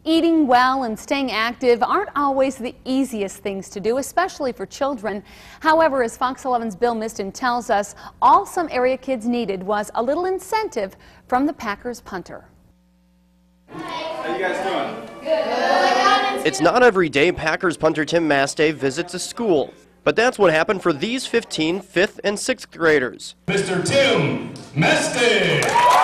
Eating well and staying active aren't always the easiest things to do, especially for children. However, as Fox 11's Bill Miston tells us, all some area kids needed was a little incentive from the Packers punter. How you guys doing? Good. It's not every day Packers punter Tim Mastey visits a school, but that's what happened for these 15 5th and 6th graders. Mr. Tim Mastey!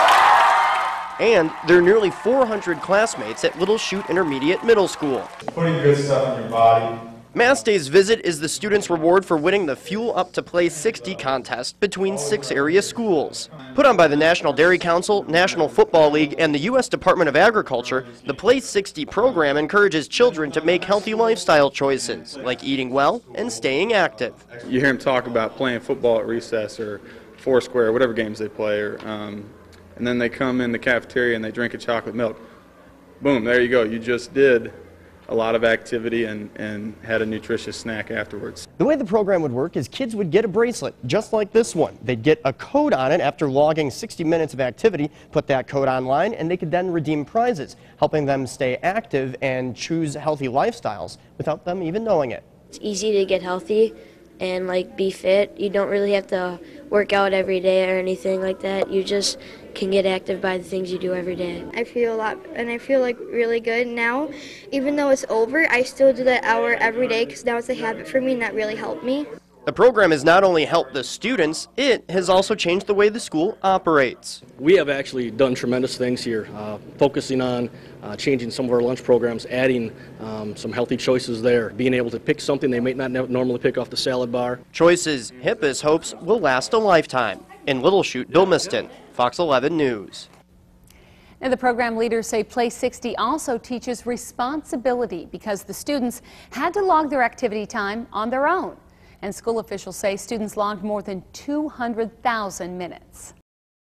And their nearly 400 classmates at Little Chute Intermediate Middle School. Putting good stuff in your body. Mastey's visit is the students' reward for winning the Fuel Up to Play 60 contest between 6 area schools. Put on by the National Dairy Council, National Football League, and the U.S. Department of Agriculture, the Play 60 program encourages children to make healthy lifestyle choices, like eating well and staying active. You hear them talk about playing football at recess or Foursquare, whatever games they play, and then they come in the cafeteria and they drink a chocolate milk. Boom, there you go. You just did a lot of activity and had a nutritious snack afterwards. The way the program would work is kids would get a bracelet, just like this one. They'd get a code on it after logging 60 minutes of activity, put that code online, and they could then redeem prizes, helping them stay active and choose healthy lifestyles without them even knowing it. It's easy to get healthy and be fit. You don't really have to work out every day or anything like that. You just can get active by the things you do every day. I feel really good now. Even though it's over, I still do that hour every day because now it's a habit for me and that really helped me. The program has not only helped the students, it has also changed the way the school operates. We have actually done tremendous things here, focusing on changing some of our lunch programs, adding some healthy choices there, being able to pick something they may not normally pick off the salad bar. Choices Hippus hopes will last a lifetime. In Little Chute, Bill Miston, Fox 11 News. And the program leaders say Play 60 also teaches responsibility because the students had to log their activity time on their own. And school officials say students logged more than 200,000 minutes.